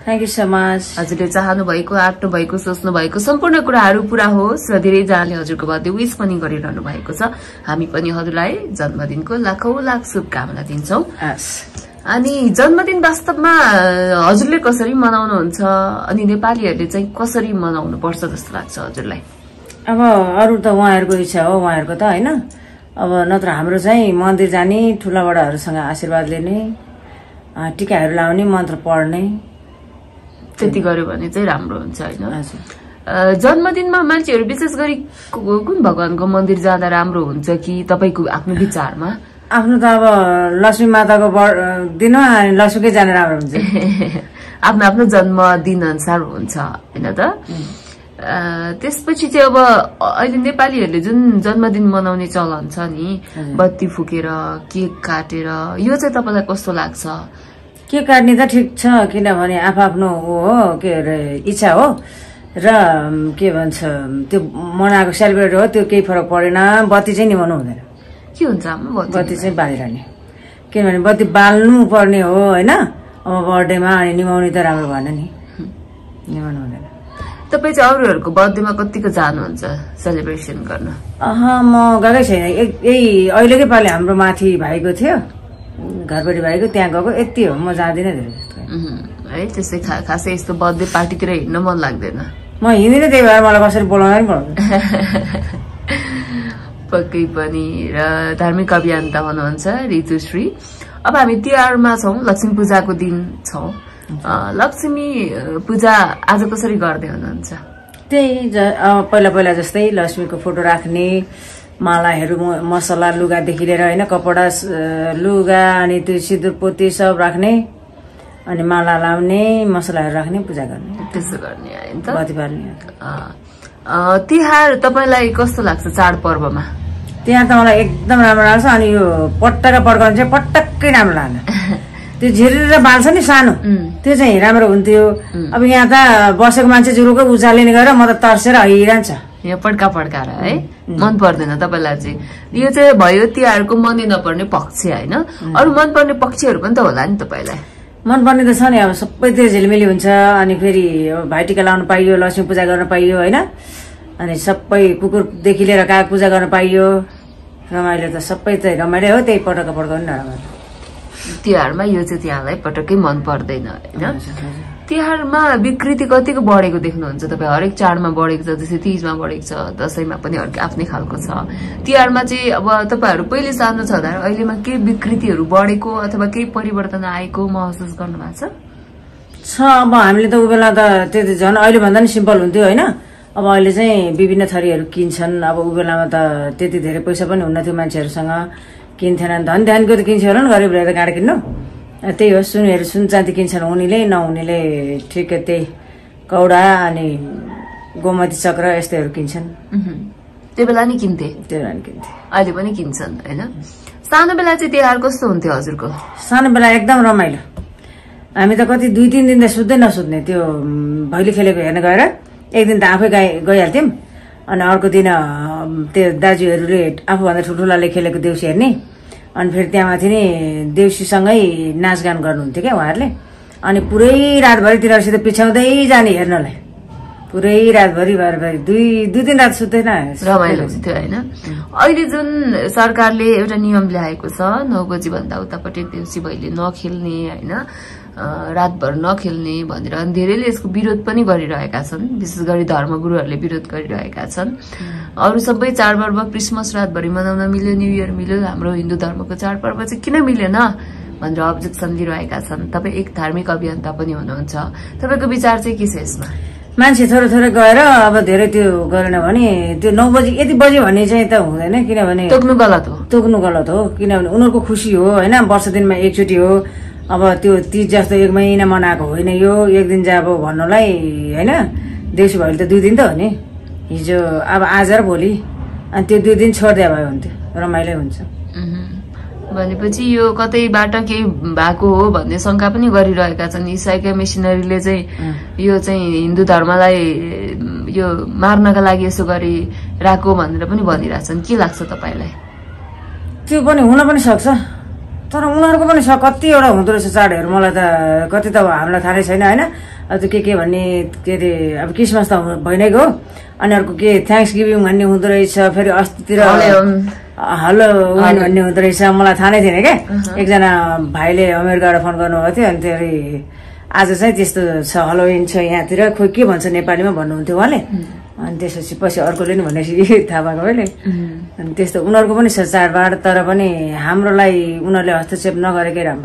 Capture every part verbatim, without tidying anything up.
Thank you so much. हजुरले चाहनु भएको, आँट्नु भएको, सोच्नु भएको सम्पूर्ण कुराहरू पूरा होस् र धेरैजनाले हजुरको बर्थडे विश पनि गरिरहनु भएको छ। हामी पनि हजुरलाई जन्मदिनको लाखौं लाख शुभकामना दिन्छौँ। अनि जन्मदिन वास्तवमा हजुरले कसरी मनाउनुहुन्छ अनि नेपालीहरूले चाहिँ कसरी मनाउनु पर्छ जस्तो लाग्छ हजुरलाई? अब अरू त उहाँहरूको इच्छा हो, उहाँहरूको त होइन। अब नत्र हाम्रो चाहिँ मन्दिर जाने, ठुला बडाहरूसँग आशीर्वाद लिने, टिकाहरू लाउने, मन्त्र पढ्ने, त्यति गर्यो भने चाहिँ राम्रो हुन्छ होइन? जन्मदिनमा मान्छेहरू विशेष गरी कुन भगवानको मन्दिर जाँदा राम्रो हुन्छ कि तपाईँको आफ्नो विचारमा? आफ्नो त अब लक्ष्मी माताको दिन अनि लक्ष्मीकै जान राम्रो हुन्छ। आफ्नो आफ्नो जन्मदिन अनुसार हुन्छ होइन त? त्यसपछि चाहिँ अब अहिले नेपालीहरूले जुन जन्मदिन मनाउने चलन छ नि, बत्ती फुकेर केक काटेर, यो चाहिँ तपाईँलाई कस्तो लाग्छ? केक काट्ने त ठिक छ, किनभने आफ्नो हो के अरे इच्छा हो र के भन्छ त्यो मनाएको सेलिब्रेट हो, त्यो केही फरक परेन। बत्ती चाहिँ निभाउनु हुँदैन। के हुन्छ बत्ती चाहिँ बालिरहने, किनभने बत्ती बाल्नु पर्ने हो होइन? अब बर्थडेमा अनि निभाउने त राम्रो भएन नि, निभाउनु हुँदैन। तपाईँ चाहिँ अरूहरूको बर्थडेमा कतिको जानुहुन्छ सेलिब्रेसन गर्न? अह म गएकै छैन। यही अहिलेकै पालि हाम्रो माथि भाइको थियो, घरबडी भाइको, त्यहाँ गएको, यति हो। म जाँदिनँ धेरै जस्तो है। त्यसै खासै यस्तो बर्थडे पार्टीतिर हिँड्न मन लाग्दैन? म हिँड्दिनँ, त्यही भएर मलाई कसरी बोलाउन पनि पक्कै पनि। र धार्मिक अभियन्ता हुनुहुन्छ ऋतुश्री। अब हामी तिहारमा छौँ, लक्ष्मी पूजाको दिन छौँ। लक्ष्मी पूजा आज कसरी गर्दै हुनुहुन्छ? त्यही पहिला पहिला जस्तै लक्ष्मीको फोटो राख्ने, मालाहरू, मसला, लुगादेखि लिएर होइन, कपडा, लुगा अनि त्यो सिन्दुर पोती सब राख्ने, अनि माला लाउने, मसलाहरू राख्ने, पूजा गर्ने, त्यसो गर्ने होइन त? बत्ती बाल्ने। तिहार तपाईँलाई कस्तो लाग्छ चाडपर्वमा? तिहार त मलाई एकदम राम्रो लाग्छ। अनि यो पटक्क पड्काउनु चाहिँ पटक्कै राम्रो लाग्छ। त्यो झिरेर बाल्छ नि सानो, त्यो चाहिँ राम्रो हुन्थ्यो। अब यहाँ त बसेको मान्छे जुरुकै उचालिने गरेर म त तर्सेर हैरान्छ। यहाँ पड्का पड्काएर है मन पर्दैन तपाईँलाई चाहिँ? यो चाहिँ भयो तिहारको मनै नपर्ने पक्ष होइन? अरू मनपर्ने पक्षहरू पनि त होला नि तपाईँलाई? मनपर्ने त छ नि, अब सबै त्यो झिलमिली हुन्छ। अनि फेरि भाइटिका लाउनु पाइयो, लक्ष्मी पूजा गर्न पाइयो होइन? अनि सबै कुकुरदेखि लिएर काग पूजा गर्न पाइयो। रमाइलो त सबै चाहिँ रमाइलो हो, त्यही पटक्क पड्काउनु नरमाइलो। तिहारमा यो चाहिँ तिहारलाई पटक्कै मन पर्दैन होइन? तिहारमा विकृति कतिको बढेको देख्नुहुन्छ तपाईँ? हरेक चाडमा बढेको छ, जस्तै तीजमा बढेको छ, दसैँमा पनि आफ्नै खालको छ। तिहारमा चाहिँ अब तपाईँहरू पहिले सानो छँदा अहिलेमा केही विकृतिहरू बढेको अथवा केही परिवर्तन आएको महसुस गर्नु भएको छ? अब हामीले त उ बेला त त्यो झन् अहिले भन्दा नि सिम्पल हुन्थ्यो होइन? अब अहिले चाहिँ विभिन्न थरीहरू किन्छन्। अब उ बेलामा त त्यति धेरै पैसा पनि हुन्न थियो मान्छेहरूसँग, किन्थेनन्। धन ध्यानको त किन्छ होला नि, गरिबले त गाडी किन्नु। त्यही हो, सुनहरू सुन चाँदी किन्छन् उनीले, नहुनेले ठिकै त्यही कौडा अनि गोमती चक्र यस्तैहरू किन्छन्। त्यो बेला नि किन्थे? त्यो बेला नि किन्थे, अहिले पनि किन्छन् होइन? सानो बेला चाहिँ तिहार कस्तो हुन्थ्यो हजुरको? सानो बेला एकदम रमाइलो। हामी त कति दुई तिन दिन त सुत्दै नसुत्ने, त्यो भैली खेलेको हेर्न गएर एक दिन त आफै गइ गइहाल्थ्यौँ। अनि अर्को दिन त्यो दाजुहरूले आफूभन्दा ठुल्ठुलाले खेलेको देउसी हेर्ने। अनि फेरि त्यहाँ माथि नि देउसीसँगै नाचगान गर्नुहुन्थ्यो क्या उहाँहरूले। अनि पुरै रातभरि तिनीहरूसित पिछ्याउँदै जाने हेर्नलाई, पुरै रातभरि बारभरि दुई दुई दिन रात सुत्दैन। रमाइलो हुन्थ्यो होइन? अहिले जुन सरकारले एउटा नियम ल्याएको छ, नौ बजी भन्दा उतापट्टि देउसी भैली नखेल्ने होइन, रातभर नखेल्ने भनेर धेरैले यसको विरोध पनि गरिरहेका छन्। विशेष गरी धर्मगुरुहरूले विरोध गरिरहेका छन्। अरू सबै चाडपर्व क्रिसमस रातभरि मनाउन मिल्यो, न्यू इयर मिल्यो, हाम्रो हिन्दू धर्मको चाडपर्व चाहिँ किन मिलेन भनेर अब्जेक्सन दिइरहेका छन्। तपाईँ एक धार्मिक अभियन्ता पनि हुनुहुन्छ, तपाईँको विचार चाहिँ के छ यसमा? मान्छे थोरै थोरै गएर अब धेरै त्यो गरेन भने त्यो नौ बजी यति बज्यो भने चाहिँ त हुँदैन, किनभने तोक्नु गलत हो। तोक्नु गलत हो, किनभने उनीहरूको खुसी हो होइन? वर्ष दिनमा एकचोटि हो। अब त्यो तीज जस्तो एक महिना मनाएको होइन यो, एक दिन चाहिँ अब भन्नुलाई होइन? देउसी भैली त दुई दिन त हो नि, हिजो अब आज र भोलि, अनि त्यो दुई दिन छोडिदिए भयो हुन्थ्यो, रमाइलो हुन्छ। भनेपछि यो कतैबाट केही भएको हो भन्ने शंका पनि गरिरहेका छन्। इसाईका मिसनरीले चाहिँ यो चाहिँ हिन्दू धर्मलाई यो मार्नका लागि यसो गरिरहेको भनेर पनि भनिरहेछन्। के लाग्छ तपाईलाई? त्यो पनि हुन पनि सक्छ, तर उनीहरूको पनि छ कतिवटा हुँदो रहेछ चाडहरू मलाई त कति त अब हामीलाई थाहा नै छैन होइन अब त्यो के के भन्ने के अरे अब क्रिसमस त भइ नै गयो अनि अर्को के थ्याङ्क्स गिभिङ भन्ने हुँदो रहेछ फेरि अस्तितिर हेलो भन्ने हुँदो रहेछ मलाई थाहा नै थिएन क्या एकजना भाइले अमेरिकाबाट फोन गर्नुभएको थियो अनि त्यही आज चाहिँ त्यस्तो छ हेलोविन छ यहाँतिर खोइ के भन्छ नेपालीमा भन्नुहुन्थ्यो उहाँले अनि त्यसपछि पछि अर्कोले नि भनेपछि थाहा भएको मैले अनि त्यस्तो उनीहरूको पनि छ चाडबाड तर पनि हाम्रोलाई उनीहरूले हस्तक्षेप नगरेकै राम्रो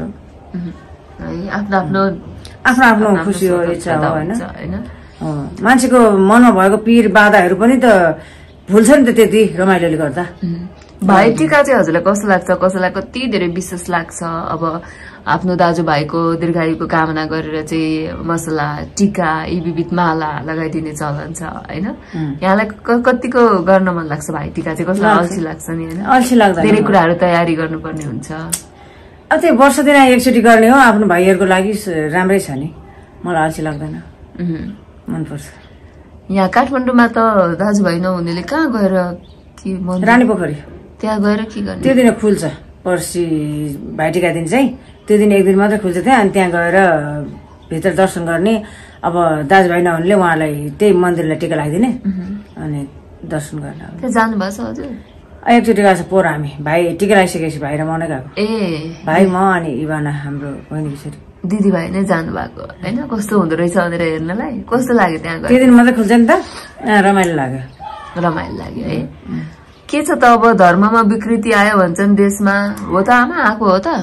आफ्नो आफ्नो आफ्नो आफ्नो खुसी हो इच्छा हो होइन मान्छेको मनमा भएको पीर बाधाहरू पनि त भुल्छ नि त त्यति रमाइलोले गर्दा भाइ टिका चाहिँ हजुरलाई कस्तो लाग्छ कसैलाई कति धेरै विशेष लाग्छ अब आफ्नो दाजुभाइको दीर्घायुको कामना गरेर चाहिँ मसला टिका यी विविध माला लगाइदिने चलन छ होइन यहाँलाई कतिको गर्न मन लाग्छ भाइ टिका चाहिँ कसलाई अल्छी लाग्छ नि होइन अल्छी लाग्छ धेरै कुराहरू तयारी गर्नुपर्ने हुन्छ अब त्यो वर्ष दिन एकचोटि गर्ने हो आफ्नो भाइहरूको लागि राम्रै छ नि मलाई अल्छी लाग्दैन मनपर्छ यहाँ काठमाडौँमा त दाजुभाइ नहुनेले कहाँ गएर के रानी पोखरी त्यहाँ गएर के गर्ने त्यो दिन खुल्छ पर्सि भाइटिका दिन चाहिँ त्यो दिन एक दिन मात्रै खुल्छ त्यहाँ अनि त्यहाँ गएर भित्र दर्शन गर्ने अब दाजुभाइ नहुनेले उहाँलाई त्यही मन्दिरलाई टिका लगाइदिने अनि दर्शन गर्न त्यहाँ जानुभएको छ हजुर एकचोटि गएको छ पोहोर हामी भाइ टिका लगाइसकेपछि भाइ र म नै गएको ए भाइ म अनि इभाना हाम्रो बहिनीको छोरी दिदीभाइ नै जानु भएको होइन कस्तो हुँदो रहेछ भनेर हेर्नलाई कस्तो लाग्यो त्यहाँ त्यो दिन मात्रै खुल्छ नि त रमाइलो लाग्यो रमाइलो लाग्यो है के छ त अब धर्ममा विकृति आयो भन्छन् देशमा हो त आमा आएको हो त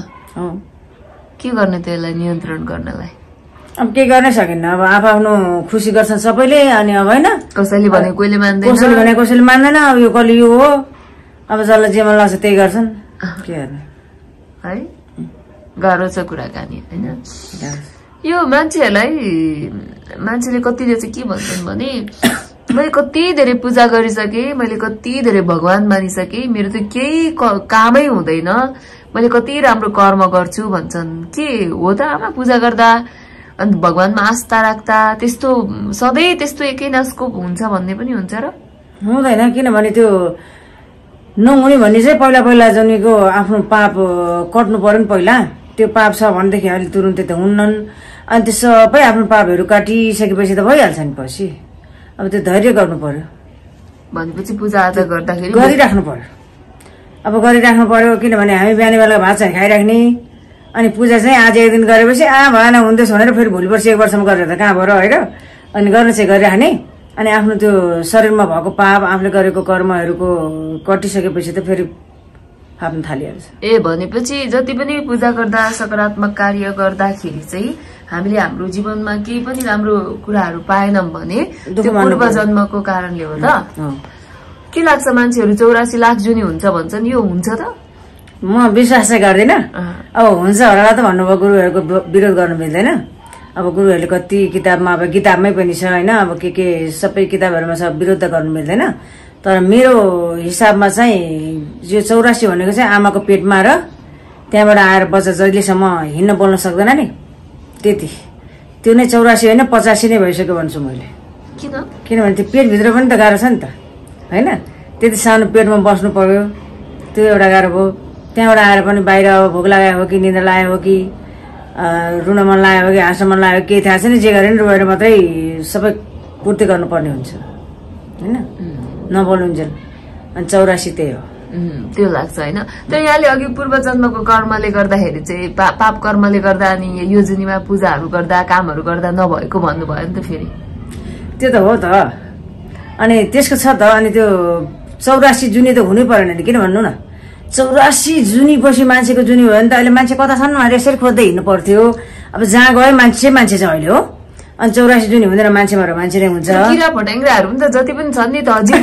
के गर्ने त्यसलाई नियन्त्रण गर्नलाई अब के गर्न सकिन्न अब आफ्नो खुसी गर्छन् सबैले अनि अब होइन कसैले भने कोहीले मान्दैन कसैले भने कसैले मान्दैन अब यो कलियुग हो अब जसलाई जे मन लाग्छ त्यही गर्छन् के गर्ने है गाह्रो छ कुराकानी होइन यो मान्छेहरूलाई मान्छेले कतिले चाहिँ के भन्छन् भने मैले कति धेरै पूजा गरिसकेँ मैले कति धेरै भगवान मानिसकेँ मेरो त केही कामै हुँदैन मैले कति राम्रो कर्म गर्छु भन्छन् के हो त आमा पूजा गर्दा अनि भगवानमा आस्था राख्दा त्यस्तो सधैँ त्यस्तो एकै नासको हुन्छ भन्ने पनि हुन्छ र हुँदैन किनभने त्यो नहुने भन्ने चाहिँ पहिला पहिला जन्मेको आफ्नो पाप कट्नु पर्यो नि पहिला त्यो पाप छ भनेदेखि अहिले तुरुन्तै त हुन्नन् अनि त्यो सबै आफ्नो पापहरू काटिसकेपछि त भइहाल्छ नि पछि अब त्यो धैर्य गर्नु पर्यो भनेपछि पूजा आजा गर्दाखेरि गरिराख्नु पर्यो अब गरिराख्नु पर्यो किनभने हामी बिहानै बेला भात चाहिँ खाइराख्ने अनि पूजा चाहिँ आज एक दिन गरेपछि आ भएन हुँदैछ भनेर फेरि भोलि पर्सि एक वर्षमा गरेर त कहाँ भयो होइन अनि गर्न चाहिँ गरिराख्ने अनि आफ्नो त्यो शरीरमा भएको पाप आफूले गरेको कर्महरूको कटिसकेपछि त फेरि फाप्न थालिहाल्छ ए भनेपछि जति पनि पूजा गर्दा सकारात्मक कार्य गर्दाखेरि चाहिँ हामीले हाम्रो जीवनमा केही पनि राम्रो कुराहरू पाएनौँ भने त्यो पूर्व जन्मको कारणले हो त के लाग्छ मान्छेहरू चौरासी लाख जुनी हुन्छ भन्छन् यो हुन्छ त म विश्वास चाहिँ गर्दिनँ अब हुन्छ होला त भन्नुभयो गुरुहरूको विरोध गर्नु मिल्दैन अब गुरुहरूले कति किताबमा अब किताबमै पनि छ होइन अब के के सबै किताबहरूमा छ विरोध त गर्नु मिल्दैन तर मेरो हिसाबमा चाहिँ यो चौरासी भनेको चाहिँ आमाको पेटमा र त्यहाँबाट आएर बच्चा जहिलेसम्म हिँड्न बोल्न सक्दैन नि त्यति त्यो नै चौरासी होइन पचासी नै भइसक्यो भन्छु मैले किन किनभने त्यो पेटभित्र पनि त गाह्रो छ नि त होइन त्यति सानो पेटमा बस्नु पर्यो त्यो एउटा गाह्रो भयो त्यहाँबाट आएर पनि बाहिर भोक लागेको हो कि निन्द्रा लागेको हो कि रुन मन लाग्यो हो कि हाँस्न मन लाग्यो केही थाहा छैन जे गरे नि रुएर मात्रै सबै पूर्ति गर्नुपर्ने हुन्छ होइन नबोल्नुन्जेल अनि चौरासी त्यही हो त्यो लाग्छ होइन तर यहाँले अघि पूर्व जन्मको कर्मले गर्दाखेरि चाहिँ पा, पाप कर्मले गर्दा अनि यो जुनीमा पूजाहरू गर्दा कामहरू गर्दा नभएको भन्नुभयो नि त फेरि त्यो त हो त अनि त्यसको छ त अनि त्यो चौरासी जुनी त हुनै परेन नि किन भन्नु न चौरासी जुनी पछि मान्छेको जुनी भयो भने त अहिले मान्छे कता छन् भनेर यसरी खोज्दै हिँड्नु पर्थ्यो अब जहाँ गयो मान्छे मान्छे छ अहिले हो अनि चौरासी जुनी हुँदैन मान्छेमा मान्छे नै हुन्छ किरा फट्याङ्ग्राहरू पनि त जति पनि छन् नि त अझै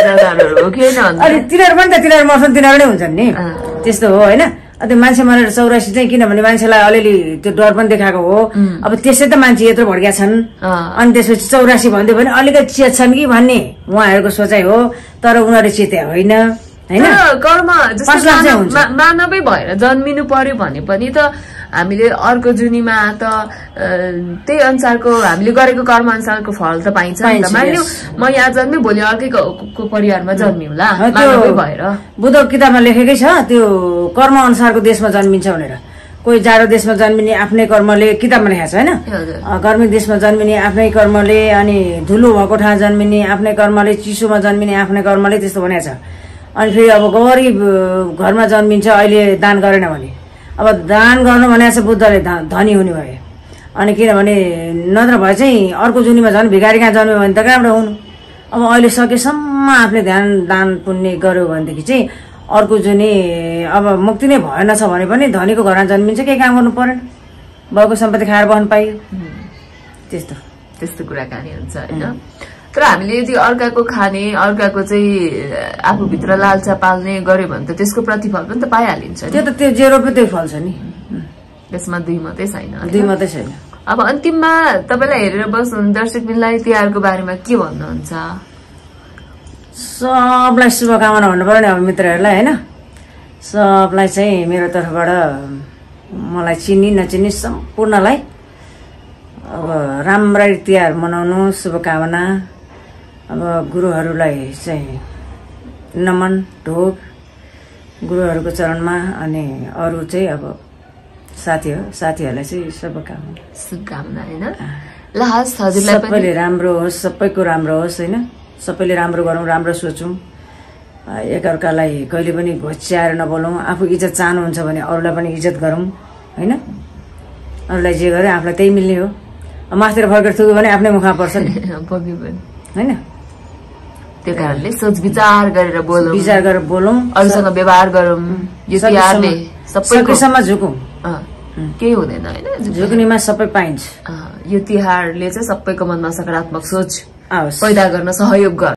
हो कि होइन अनि तिनीहरू पनि त तिनीहरू मर्छन् तिनीहरू नै हुन्छन् नि त्यस्तो हो होइन त्यो मान्छे मरेर चौरासी चाहिँ किनभने मान्छेलाई अलिअलि त्यो डर पनि देखाएको हो अब त्यसै त मान्छे यत्रो भड्किया छन् अनि त्यसपछि चौरासी भन्दै भने अलिकति चेत्छन् कि भन्ने उहाँहरूको सोचाइ हो तर उनीहरू चेते होइन कर्म मानवै भएर जन्मिनु पर्यो भने पनि त हामीले अर्को जुनीमा त त्यही अनुसारको हामीले गरेको कर्म अनुसारको फल त पाइन्छ नि त। मान्यो म यहाँ जन्मे भोलि अर्कैको परिवारमा जन्मिउँला भएर बुद्ध किताबमा लेखेकै छ त्यो कर्म अनुसारको देशमा जन्मिन्छ भनेर। कोही जाडो देशमा जन्मिने आफ्नै कर्मले, किताबमा लेखेको छ होइन, गर्मी देशमा जन्मिने आफ्नै कर्मले, अनि धुलो भएको ठाउँ जन्मिने आफ्नै कर्मले, चिसोमा जन्मिने आफ्नै कर्मले, त्यस्तो भनेको छ। अनि फेरि अब गरिब घरमा जन्मिन्छ अहिले दान गरेन भने, अब दान गर्नु भनेको छ बुद्धले धनी हुने भए। अनि किनभने नत्र भए चाहिँ अर्को जुनीमा झन् भिखारी कहाँ जन्म्यो भने त कहाँबाट हुनु। अब अहिले सकेसम्म आफूले ध्यान दान पुण्य गर्यो भनेदेखि चाहिँ अर्को जुनी अब मुक्ति नै भएन छ भने पनि धनीको घरमा जन्मिन्छ, केही काम गर्नु परेन, बाउको सम्पत्ति खाएर बस्नु पाइयो। त्यस्तो त्यस्तो कुराकानी हुन्छ होइन। तर हामीले यदि अर्काको खाने, अर्काको चाहिँ आफूभित्र लालसा पाल्ने गर्यो भने त त्यसको प्रतिफल पनि त पाइहालिन्छ। त्यो त त्यो जे रोप्यो त्यही फल्छ नि, त्यसमा दुई मात्रै छैन, दुई मात्रै छैन। अब अन्तिममा तपाईँलाई हेरेर बस्नु दर्शकबिनलाई तिहारको बारेमा के भन्नुहुन्छ? सबलाई शुभकामना भन्नु पर्यो नि अब मित्रहरूलाई होइन। सबलाई चाहिँ मेरो तर्फबाट मलाई चिनी नचिनी सम्पूर्णलाई अब राम्रै तिहार मनाउनु शुभकामना। अब गुरुहरूलाई चाहिँ नमन ढोक गुरुहरूको चरणमा, अनि अरू चाहिँ अब साथी हो साथीहरूलाई चाहिँ शुभकामना शुभकामना होइन। ल हस् हजुरलाई पनि सबैले राम्रो होस्, सबैको राम्रो होस् होइन। सबैले राम्रो गरौँ, राम्रो सोचौँ, एकअर्कालाई कहिले पनि घोच्याएर नबोलौँ। आफू इज्जत चाहनुहुन्छ भने अरूलाई पनि इज्जत गरौँ होइन। अरूलाई जे गरे आफूलाई त्यही मिल्ने हो। मासतिर फर्केर थुक्यो भने आफ्नै मुखमा पर्छ नि होइन। त्यो कारणले सोच विचार गरेर बोलौँ, विचार गरेर बोलौँ, अरूसँग व्यवहार गरौँ। यो तिहारले सबैसम्म झुकौँ, केही हुँदैन होइन। झुक्नेमा सबै पाइन्छ। यो तिहारले चाहिँ सबैको मनमा सकारात्मक सोच आवश्यक पैदा गर्न सहयोग गर्छ।